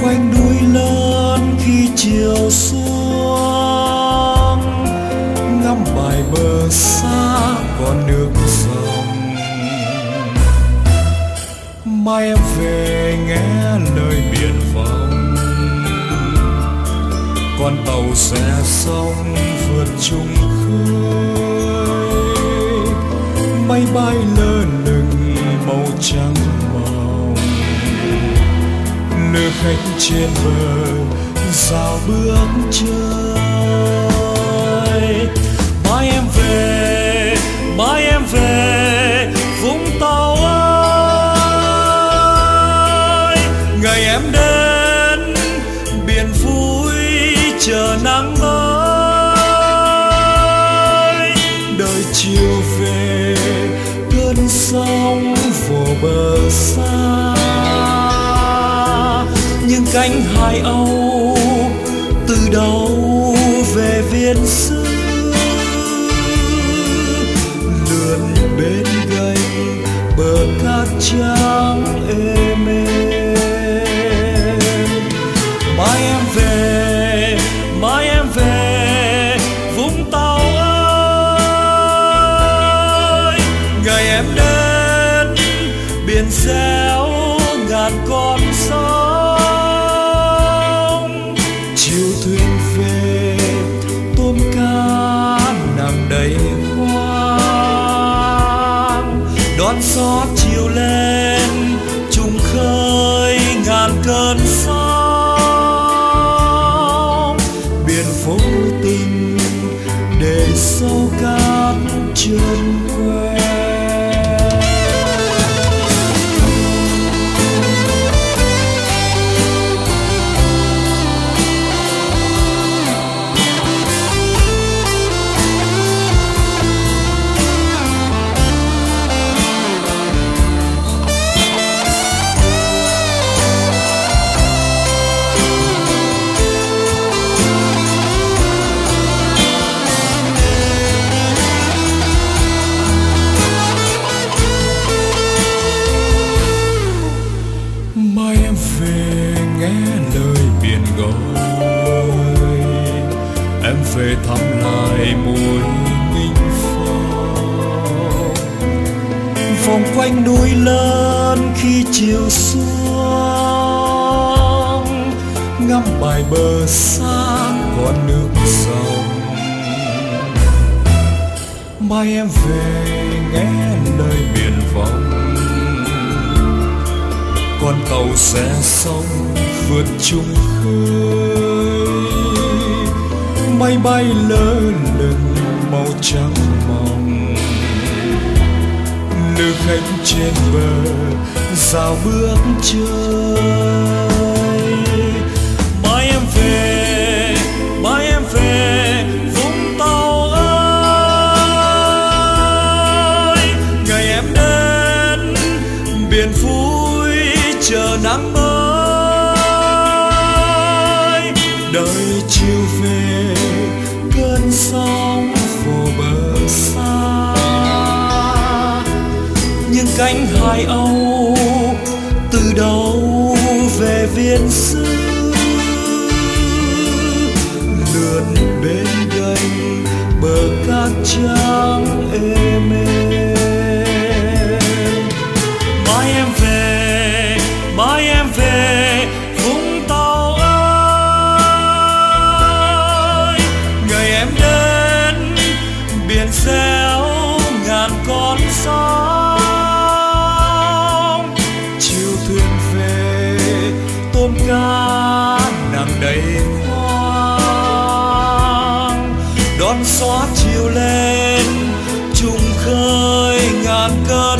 quanh núi lớn khi chiều xuống, ngắm bài bờ xa còn nước dòng. Mai em về nghe lời biển vọng, con tàu sẽ sóng vượt chung khơi. Mây bay lơ lửng màu trắng màu, lữ khách trên bờ dạo bước chơi. Mai em về, mai em về Vũng Tàu ơi. Ngày em đến biển vui chờ nắng mới. Đời chiều về cơn sóng vỗ bờ xa, những cánh hải âu từ đâu về viên xưa. Lượn bên gành bờ cát trắng êm êm. Mai em về, mai em về Vũng Tàu ơi. Ngày em đến biển réo ngàn con sóng. Chiều thuyền về tôm cá nằm đầy khoang. Đón gió chiều lên trùng khơi ngàn cơn sóng. Biển vô tình để sâu cát chân quen. Mai em về nghe lời biển gọi, em về thăm lại mùi nghinh phong. Vòng quanh núi lớn khi chiều xuống, ngắm bài bờ xa còn nước dòng. Mai em về nghe lời biển vọng, con tàu sẽ sóng vượt chung khơi. Mây bay lơ lửng màu trắng mỏng, lữ khách trên bờ dạo bước chơi. Mai em về, mai em về Vũng Tàu ơi. Ngày em đến biển vui chờ nắng mới. Đời chiều về cơn sóng vỗ bờ xa, những cánh hải âu từ đâu về viên xưa. Lượn bên gành bờ cát trắng êm êm. Mai em về, mai em về Vũng Tàu ơi. Ngày em đến biển réo ngàn con sóng. Chiều thuyền về tôm cá nằm đầy khoang. Đón gió chiều lên trùng khơi ngàn cơn